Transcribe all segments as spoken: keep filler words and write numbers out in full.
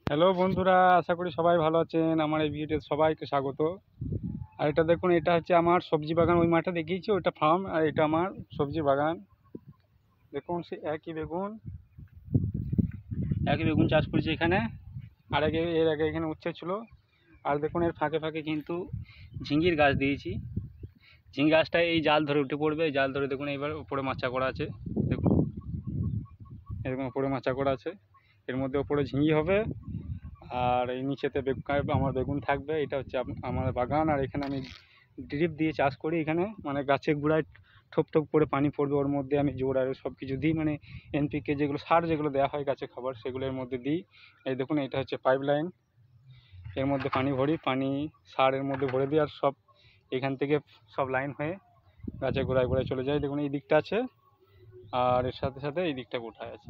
Hello বন্ধুরা, আশা করি সবাই ভালো আছেন। আমার এই ভিডিওতে সবাইকে স্বাগত। আর এটা দেখুন, এটা হচ্ছে আমার সবজি বাগান। ওই মাঠে দেখিয়েছি ওটা ফার্ম, আর এটা আমার সবজি বাগান। দেখুন সে একই বেগুন একই বেগুন চাষ করেছি এখানে। আর আগে এর আগে এখানে উচ্ছে ছিল। আর দেখুন এর ফাঁকে ফাঁকে কিন্তু ঝিঙ্গির গাছ দিয়েছি। ঝিঙ্গি গাছটা এই জাল ধরে উঠে পড়বে। জাল ধরে দেখুন এইবার উপরে মাচা করা আছে। দেখুন এরকম উপরে মাচা করা আছে। এর মধ্যে উপরে ঝিঙ্গি হবে, আর এই নিচেতে আমার বেগুন থাকবে। এটা হচ্ছে আমার বাগান। আর এখানে আমি ড্রিপ দিয়ে চাষ করি। এখানে মানে গাছের গোড়ায় ঠোপ ঠোপ করে পানি পড়বে, ওর মধ্যে আমি জোর আর সব কিছু দিই, মানে এনপিকে যেগুলো সার যেগুলো দেওয়া হয় গাছে খাবার, সেগুলোর মধ্যে দিই। এই দেখুন এটা হচ্ছে পাইপ লাইন, এর মধ্যে পানি ভরি, পানি সারের মধ্যে ভরে দিই, আর সব এখান থেকে সব লাইন হয়ে গাছের গোড়ায় গোড়ায় চলে যায়। দেখুন এই দিকটা আছে, আর এর সাথে সাথে এই দিকটা গোটায় আছে।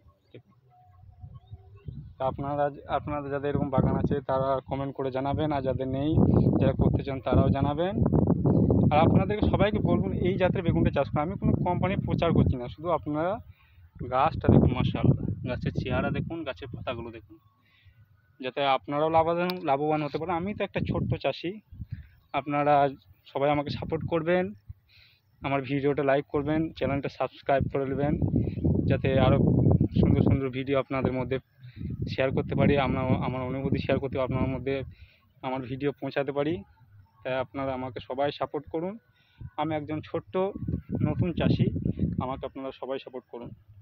তা আপনারা আপনাদের যাদের এরকম বাগান আছে তারা কমেন্ট করে জানাবেন, আর যাদের নেই, যারা করতে চান তারাও জানাবেন। আর আপনাদেরকে সবাইকে বলবেন এই জাতের বেগুনটা চাষ করুন। আমি কোনো কোম্পানির প্রচার করছি না, শুধু আপনারা গাছটা দেখুন, মাশাআল্লাহ গাছের চেহারা দেখুন, গাছের পাতাগুলো দেখুন, যাতে আপনারাও লাভবান লাভবান হতে পারেন। আমি তো একটা ছোট্ট চাষি। আপনারা সবাই আমাকে সাপোর্ট করবেন, আমার ভিডিওটা লাইক করবেন, চ্যানেলটা সাবস্ক্রাইব করে নেবেন, যাতে আরও সুন্দর সুন্দর ভিডিও আপনাদের মধ্যে শেয়ার করতে পারি। আমরা আমার অনুভূতি শেয়ার করতে আপনার মধ্যে আমার ভিডিও পৌঁছাতে পারি। তাই আপনারা আমাকে সবাই সাপোর্ট করুন। আমি একজন ছোট্ট নতুন চাষি, আমাকে আপনারা সবাই সাপোর্ট করুন।